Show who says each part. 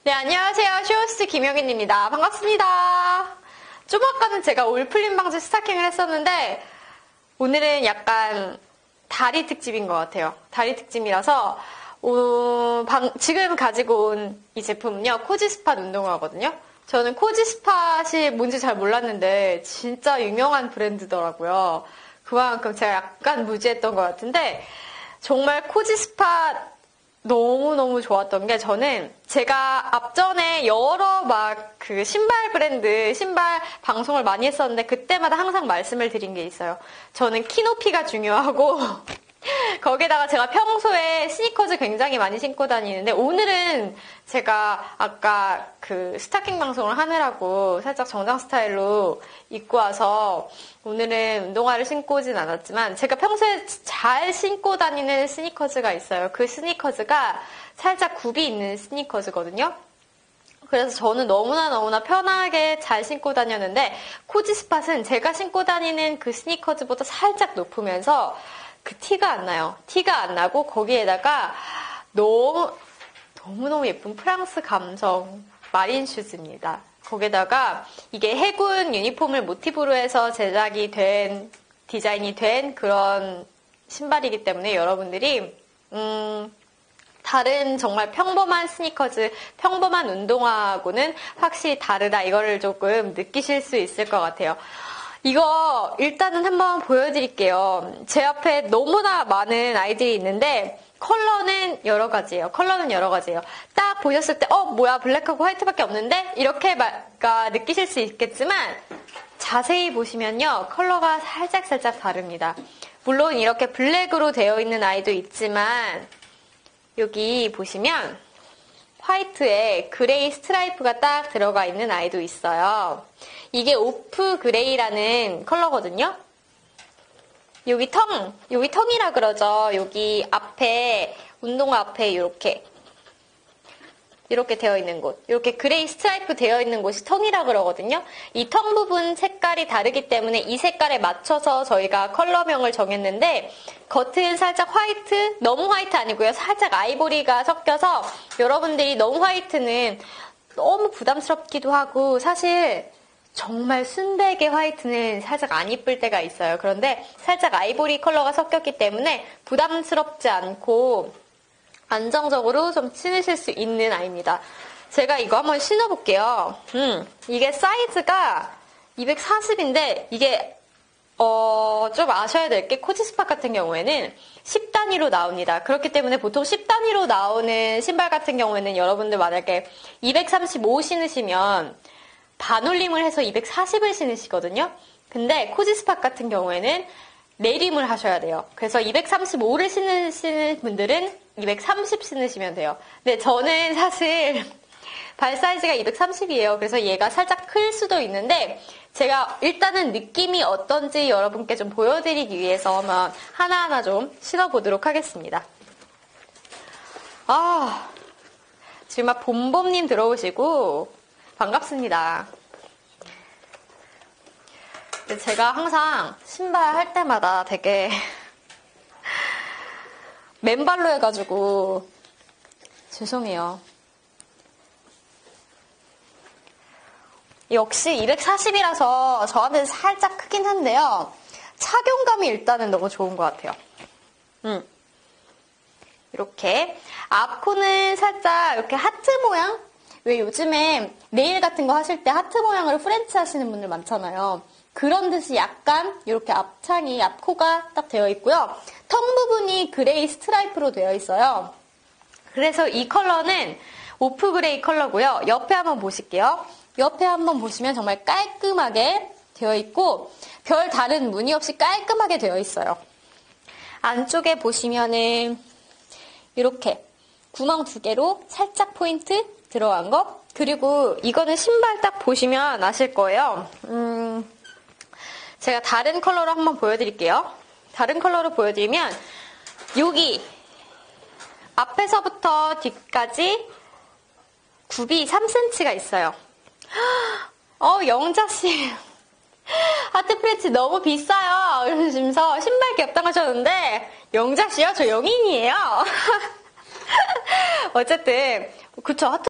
Speaker 1: 네, 안녕하세요. 쇼호스트 김영인입니다. 반갑습니다. 좀 아까는 제가 올플림 방지 스타킹을 했었는데 오늘은 약간 다리 특집인 것 같아요. 다리 특집이라서 지금 가지고 온 이 제품은요. 코지스팟 운동화거든요. 저는 코지스팟이 뭔지 잘 몰랐는데 진짜 유명한 브랜드더라고요. 그만큼 제가 약간 무지했던 것 같은데 정말 코지스팟 너무너무 좋았던 게 저는 제가 앞전에 여러 그 신발 브랜드, 신발 방송을 많이 했었는데 그때마다 항상 말씀을 드린 게 있어요. 저는 키 높이가 중요하고 거기다가 제가 평소에 스니커즈 굉장히 많이 신고 다니는데 오늘은 제가 아까 그 스타킹 방송을 하느라고 살짝 정장 스타일로 입고 와서 오늘은 운동화를 신고 오진 않았지만 제가 평소에 잘 신고 다니는 스니커즈가 있어요. 그 스니커즈가 살짝 굽이 있는 스니커즈거든요. 그래서 저는 너무나 편하게 잘 신고 다녔는데 코지스팟은 제가 신고 다니는 그 스니커즈보다 살짝 높으면서 그 티가 안 나요. 티가 안 나고 거기에다가 너무너무 예쁜 프랑스 감성 마린 슈즈입니다. 거기다가 이게 해군 유니폼을 모티브로 해서 디자인이 된 그런 신발이기 때문에 여러분들이 다른 정말 평범한 스니커즈, 평범한 운동화하고는 확실히 다르다. 이거를 조금 느끼실 수 있을 것 같아요. 이거 일단은 한번 보여드릴게요. 제 앞에 너무나 많은 아이들이 있는데 컬러는 여러 가지예요. 딱 보셨을 때 뭐야 블랙하고 화이트밖에 없는데 이렇게 느끼실 수 있겠지만 자세히 보시면요. 컬러가 살짝 다릅니다. 물론 이렇게 블랙으로 되어 있는 아이도 있지만 여기 보시면 화이트에 그레이 스트라이프가 딱 들어가 있는 아이도 있어요. 이게 오프 그레이라는 컬러거든요. 여기 텅이라 그러죠. 여기 앞에, 운동화 앞에 이렇게 되어 있는 곳. 이렇게 그레이 스트라이프 되어 있는 곳이 텅이라 그러거든요. 이 텅 부분 색깔이 다르기 때문에 이 색깔에 맞춰서 저희가 컬러명을 정했는데 겉은 살짝 화이트, 너무 화이트 아니고요. 살짝 아이보리가 섞여서 여러분들이 너무 화이트는 너무 부담스럽기도 하고 사실 정말 순백의 화이트는 살짝 안 이쁠 때가 있어요. 그런데 살짝 아이보리 컬러가 섞였기 때문에 부담스럽지 않고 안정적으로 좀 신으실 수 있는 아이입니다. 제가 이거 한번 신어볼게요. 이게 사이즈가 240인데 이게 좀 아셔야 될 게 코지스팟 같은 경우에는 10단위로 나옵니다. 그렇기 때문에 보통 10단위로 나오는 신발 같은 경우에는 여러분들 만약에 235 신으시면 반올림을 해서 240을 신으시거든요. 근데 코지스팟 같은 경우에는 내림을 하셔야 돼요. 그래서 235를 신으시는 분들은 230 신으시면 돼요. 근데 저는 사실 발 사이즈가 230이에요. 그래서 얘가 살짝 클 수도 있는데 제가 일단은 느낌이 어떤지 여러분께 좀 보여드리기 위해서 한번 하나하나 좀 신어보도록 하겠습니다. 지금 막 봄봄님 들어오시고 반갑습니다. 제가 항상 신발 할 때마다 되게 맨발로 해가지고 죄송해요. 역시 240이라서 저한테는 살짝 크긴 한데요. 착용감이 일단은 너무 좋은 것 같아요. 이렇게 앞코는 살짝 이렇게 하트 모양? 왜 요즘에 네일 같은 거 하실 때 하트 모양으로 프렌치 하시는 분들 많잖아요. 그런 듯이 약간 이렇게 앞코가 딱 되어 있고요. 텅 부분이 그레이 스트라이프로 되어 있어요. 그래서 이 컬러는 오프 그레이 컬러고요. 옆에 한번 보실게요. 옆에 한번 보시면 정말 깔끔하게 되어 있고 별 다른 무늬 없이 깔끔하게 되어 있어요. 안쪽에 보시면은 이렇게 구멍 2개로 살짝 포인트 들어간 거. 그리고 이거는 신발 딱 보시면 아실 거예요. 제가 다른 컬러로 한번 보여드릴게요. 다른 컬러로 보여드리면 여기 앞에서부터 뒤까지 굽이 3cm가 있어요. 영자씨 하트 프렌치 너무 비싸요. 이러시면서 신발 겹당하셨는데 영자씨요? 저 영인이에요. 어쨌든 그쵸.